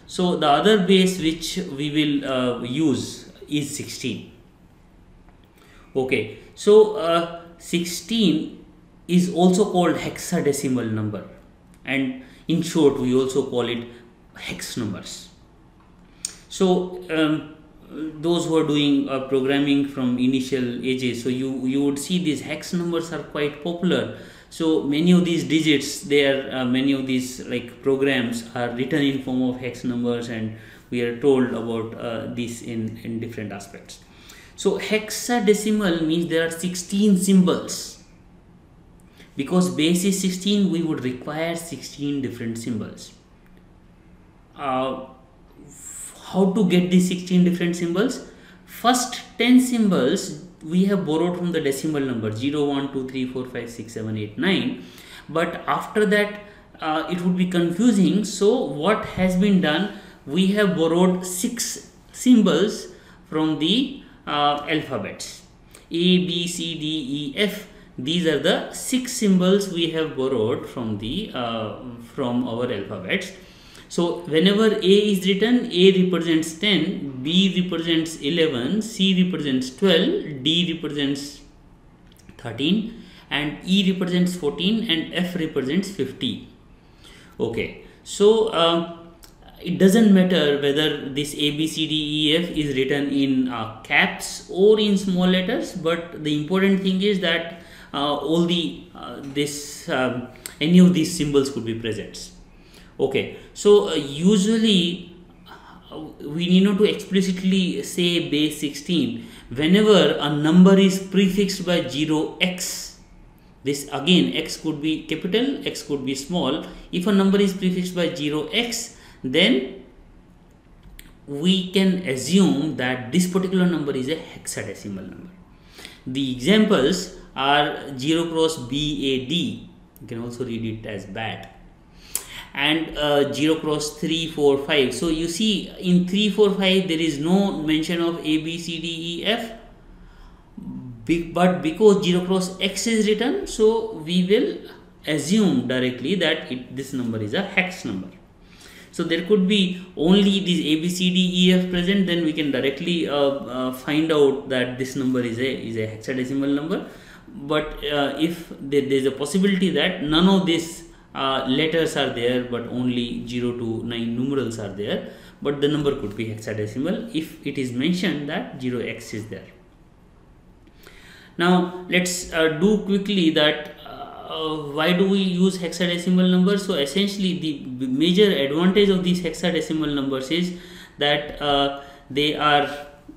So the other base which we will use is 16. Okay, so 16 is also called hexadecimal number, and in short we also call it hex numbers. So those who are doing programming from initial ages, so you would see these hex numbers are quite popular. So many of these digits, many of these like programs are written in form of hex numbers, and we are told about this in different aspects. So hexadecimal means there are 16 symbols. Because base is 16, we would require 16 different symbols. How to get these 16 different symbols? First 10 symbols we have borrowed from the decimal number 0, 1, 2, 3, 4, 5, 6, 7, 8, 9. But after that it would be confusing. So what has been done? We have borrowed 6 symbols from the alphabets A, B, C, D, E, F. These are the 6 symbols we have borrowed from the from our alphabets. So whenever A is written, A represents 10, B represents 11, C represents 12, D represents 13, and E represents 14, and F represents 50. Okay, so it doesn't matter whether this A, B, C, D, E, F is written in caps or in small letters, but the important thing is that all the any of these symbols could be present. Okay, so usually we need not to explicitly say base 16 whenever a number is prefixed by 0x. This again, x could be capital, x could be small. If a number is prefixed by 0x, then we can assume that this particular number is a hexadecimal number. The examples are 0 cross BAD, you can also read it as BAT, and 0 cross 3, 4, 5. So you see in 3, 4, 5 there is no mention of A, B, C, D, E, F, but because 0 cross X is written, so we will assume directly that this number is a hex number. So there could be only these A, B, C, D, E, F present, then we can directly find out that this number is a hexadecimal number. But if there is a possibility that none of these letters are there, but only 0 to 9 numerals are there, but the number could be hexadecimal if it is mentioned that 0x is there. Now let's do quickly that why do we use hexadecimal numbers. So essentially the major advantage of these hexadecimal numbers is that they are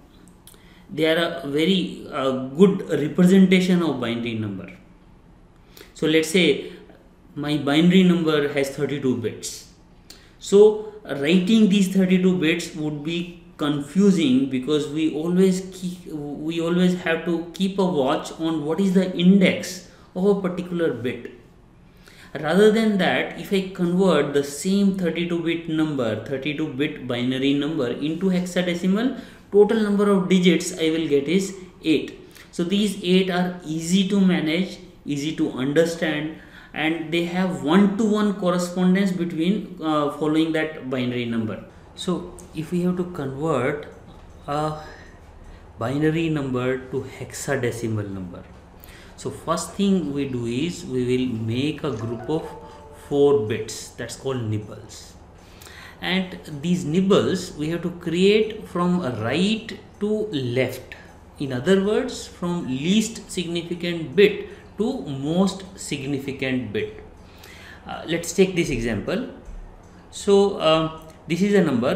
a very good representation of binary number. So let's say my binary number has 32 bits. So writing these 32 bits would be confusing because we always have to keep a watch on what is the index of a particular bit. Rather than that, if I convert the same 32-bit number, 32-bit binary number into hexadecimal, total number of digits I will get is 8. So these 8 are easy to manage, easy to understand, and they have one-to-one correspondence between following that binary number. So if we have to convert a binary number to hexadecimal number, so first thing we do is we will make a group of 4 bits, that's called nibbles. And these nibbles we have to create from right to left. In other words, from least significant bit to most significant bit. Let's take this example. So this is a number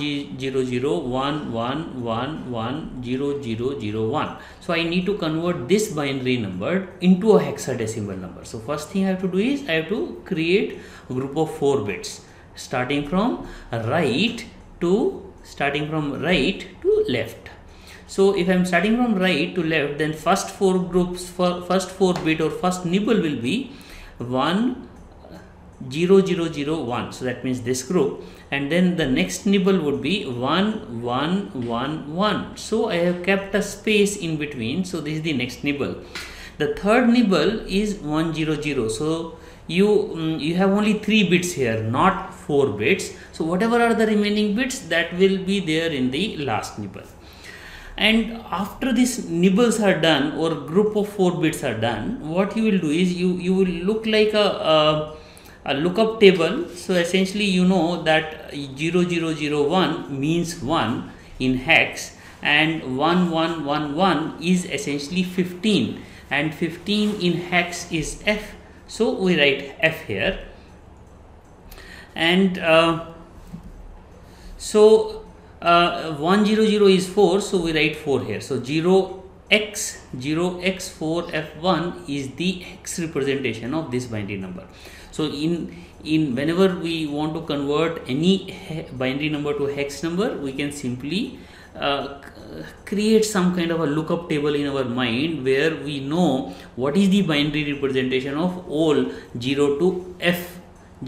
1001111100001. So I need to convert this binary number into a hexadecimal number. So first thing I have to do is I have to create a group of 4 bits starting from right to left. So if I am starting from right to left, then first 4 bit or first nibble will be 10001. So that means this group, and then the next nibble would be 1111. So I have kept a space in between. So this is the next nibble. The third nibble is 100. So you have only 3 bits here, not 4 bits. So whatever are the remaining bits, that will be there in the last nibble. And after these nibbles are done, or group of 4 bits are done, what you will do is you will look like a lookup table. So essentially you know that 0001 means 1 in hex, and 1111 is essentially 15, and 15 in hex is F. So we write F here. And 100 is 4, so we write 4 here. So 0x4f1 is the hex representation of this binary number. So in whenever we want to convert any binary number to hex number, we can simply create some kind of a lookup table in our mind, where we know what is the binary representation of all 0 to F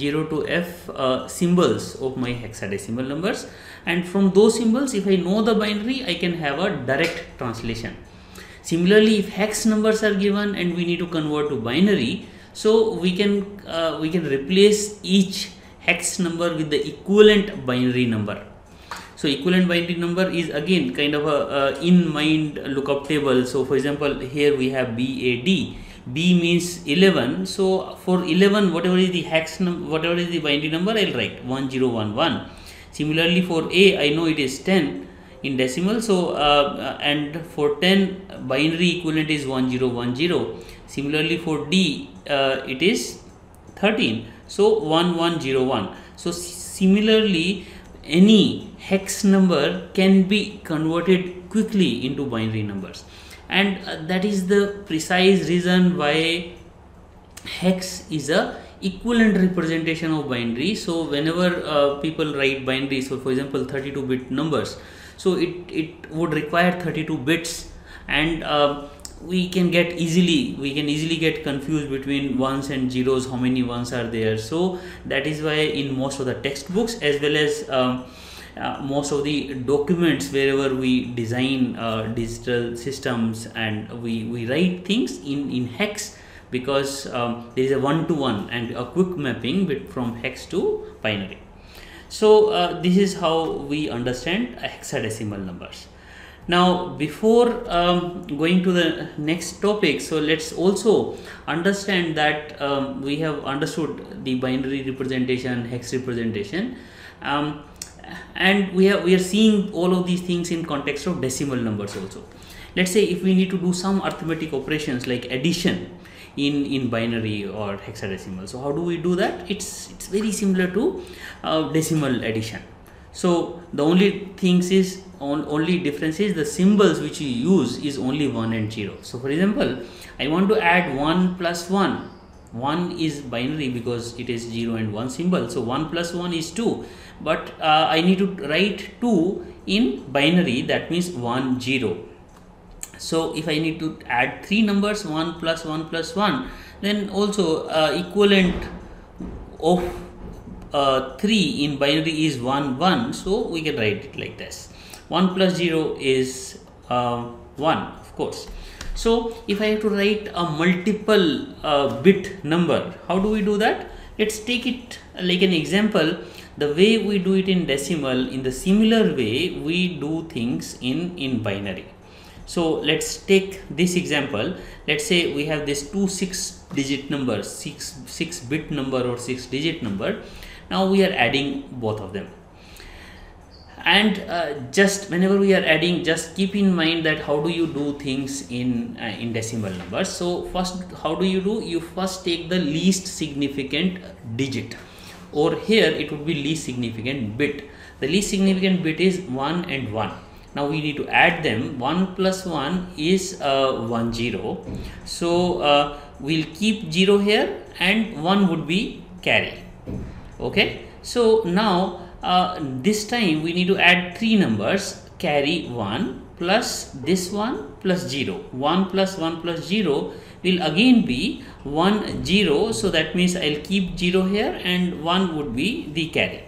symbols of my hexadecimal numbers. And from those symbols, if I know the binary, I can have a direct translation. Similarly, if hex numbers are given and we need to convert to binary, so we can replace each hex number with the equivalent binary number. So equivalent binary number is again kind of a in mind lookup table. So for example, here we have BAD. B means 11. So for 11, whatever is the hex whatever is the binary number, I'll write 1011. Similarly for A, I know it is 10 in decimal. So and for 10, binary equivalent is 1010. Similarly for D, it is 13. So 1101. So similarly, any hex number can be converted quickly into binary numbers, and that is the precise reason why hex is a equivalent representation of binary. So whenever people write binary, so for example 32-bit numbers, so it would require 32 bits, and we can easily get confused between ones and zeros, how many ones are there. So that is why in most of the textbooks, as well as most of the documents wherever we design digital systems, and we write things in hex, because there is a one-to-one and a quick mapping from hex to binary. So this is how we understand hexadecimal numbers. Now before going to the next topic, so let's also understand that we have understood the binary representation, hex representation, and we are seeing all of these things in context of decimal numbers also. Let's say if we need to do some arithmetic operations like addition in binary or hexadecimal, so how do we do that? It's very similar to decimal addition. So the only difference is the symbols which you use is only 1 and 0. So for example, I want to add 1 plus 1. 1 is binary because it is 0 and 1 symbol. So 1 plus 1 is 2. But I need to write 2 in binary, that means 1 0. So if I need to add 3 numbers, 1 plus 1 plus 1, then also equivalent of 3 in binary is 1 1. So we can write it like this. 1 plus 0 is 1, of course. So if I have to write a multiple bit number, how do we do that? Let's take it like an example. The way we do it in decimal, in the similar way we do things in binary. So let's take this example. Let's say we have this 2 6-digit number, 6-bit number or 6-digit number. Now we are adding both of them. And just whenever we are adding, just keep in mind that how do you do things in decimal numbers. So first, how do you do? You first take the least significant digit, or here it would be least significant bit. The least significant bit is 1 and 1. Now we need to add them. 1 plus 1 is 1 0. So we'll keep 0 here, and 1 would be carry. Okay. So now this time we need to add 3 numbers, carry 1 plus this one plus 0. 1 plus 1 plus 0 will again be 1 0. So that means I'll keep 0 here, and 1 would be the carry.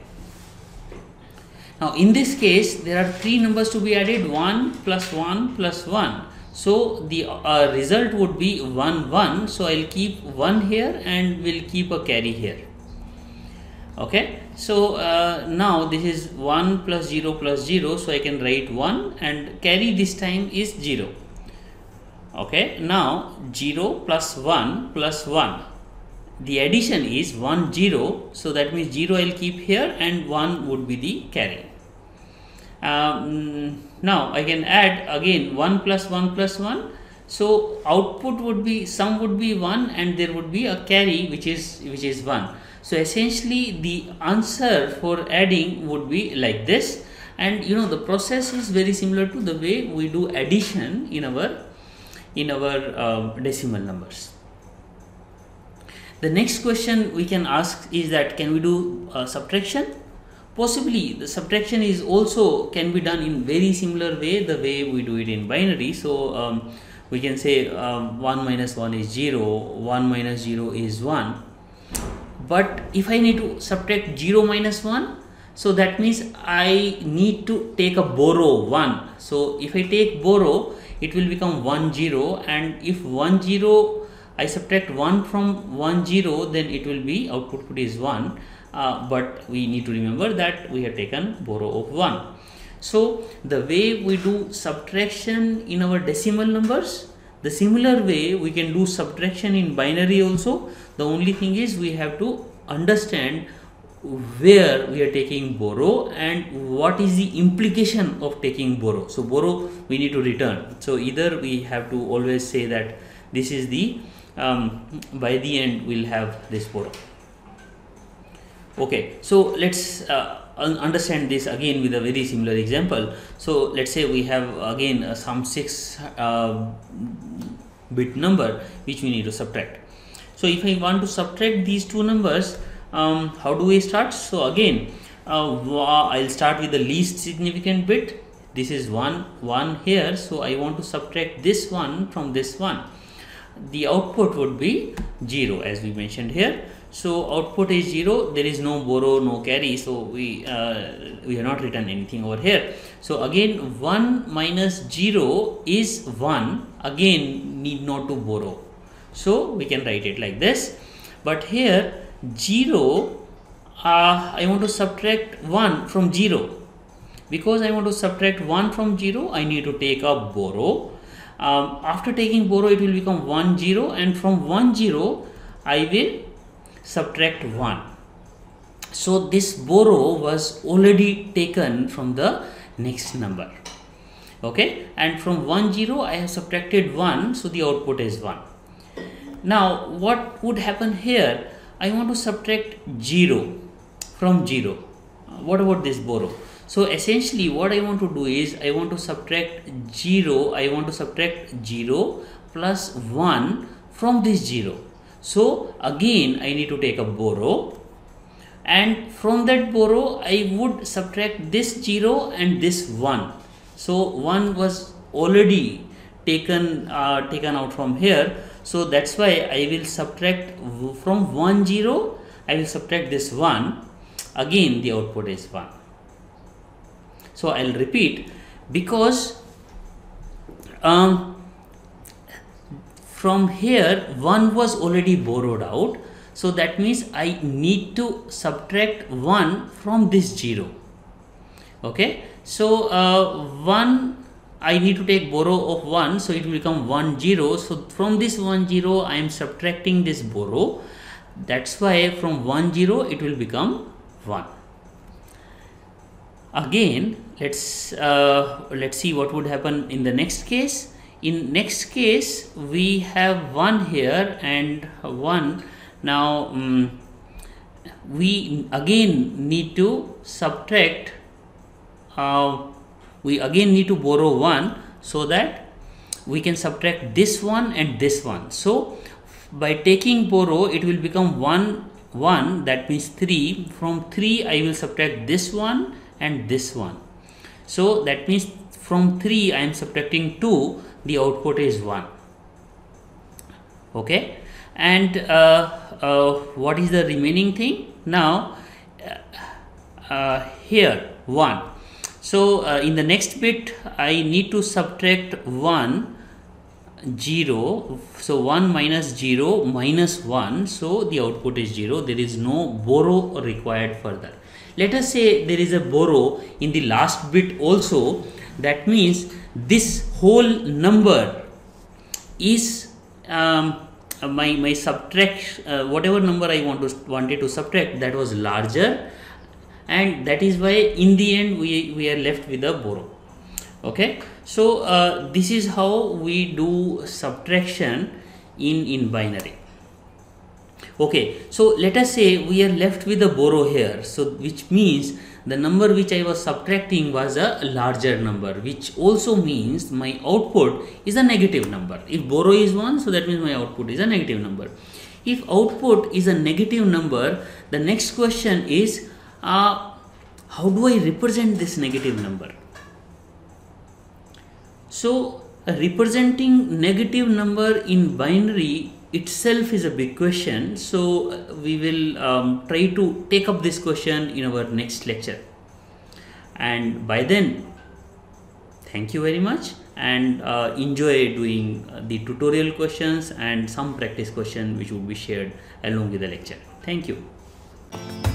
Now in this case there are 3 numbers to be added, 1 plus 1 plus 1. So the result would be 1 1. So I'll keep 1 here and we'll keep a carry here. Okay, so now this is 1 plus 0 plus 0, so I can write 1 and carry this time is 0. Okay, now 0 plus 1 plus 1, the addition is 1 0, so that means 0 I'll keep here and 1 would be the carry. Now I can add again 1 plus 1 plus 1, so output would be, sum would be 1 and there would be a carry which is 1. So essentially the answer for adding would be like this, and you know the process is very similar to the way we do addition in our decimal numbers. The next question we can ask is that can we do subtraction? Possibly the subtraction is also can be done in very similar way, the way we do it in binary. So we can say 1 minus 1 is 0, 1 minus 0 is 1. But if I need to subtract 0 minus 1, so that means I need to take a borrow 1. So if I take borrow, it will become 1 0, and if 1 0 I subtract 1 from 1 0, then it will be output is 1. But we need to remember that we have taken borrow of 1. So the way we do subtraction in our decimal numbers, the similar way we can do subtraction in binary also. The only thing is we have to understand where we are taking borrow and what is the implication of taking borrow. So borrow we need to return. So either we have to always say that this is the by the end we'll have this borrow. Okay, so let's understand this again with a very similar example. So let's say we have again some 6 bit number which we need to subtract. So if I want to subtract these two numbers, how do we start? So again I'll start with the least significant bit. This is 1 here, so I want to subtract this one from this one. The output would be 0 as we mentioned here. So output is 0, there is no borrow, no carry, so we have not written anything over here. So again 1 minus 0 is 1, again need not to borrow, so we can write it like this. But here 0, I want to subtract 1 from 0. Because I want to subtract 1 from 0, I need to take a borrow. After taking borrow, it will become 1 0, and from 1 0 I will subtract 1. So this borrow was already taken from the next number. Okay, and from 1 0 I have subtracted 1, so the output is 1. Now what would happen here? I want to subtract 0 from 0. What about this borrow? So essentially what I want to do is I want to subtract 0, I want to subtract 0 plus 1 from this 0. So again I need to take a borrow, and from that borrow I would subtract this 0 and this 1. So 1 was already taken out from here, so that's why I will subtract from 1 0, I will subtract this 1, again the output is 1. So I'll repeat, because from here 1 was already borrowed out, so that means I need to subtract 1 from this 0. Okay, so 1 I need to take borrow of 1, so it will become 1 0. So from this 1 0 I am subtracting this borrow, that's why from 1 0 it will become 1. Again let's see what would happen in the next case. In next case we have 1 here and 1. Now we again need to subtract, we again need to borrow 1, so that we can subtract this one and this one. So by taking borrow it will become 1 1, that means 3. From 3 I will subtract this one and this one, so that means from 3 I am subtracting 2, the output is 1. Okay, and what is the remaining thing? Now here 1, so in the next bit I need to subtract 1 0, so 1 minus 0 minus 1, so the output is 0. There is no borrow required further. Let us say there is a borrow in the last bit also. That means this whole number is my subtract, whatever number I wanted to subtract, that was larger, and that is why in the end we are left with a borrow. Okay, so this is how we do subtraction in binary. Okay, so let us say we are left with a borrow here, so which means the number which I was subtracting was a larger number, which also means my output is a negative number. If borrow is 1, so that means my output is a negative number. If output is a negative number, the next question is how do I represent this negative number? So representing negative number in binary itself is a big question. So we will try to take up this question in our next lecture. And by then, thank you very much, and enjoy doing the tutorial questions and some practice question which will be shared along with the lecture. Thank you.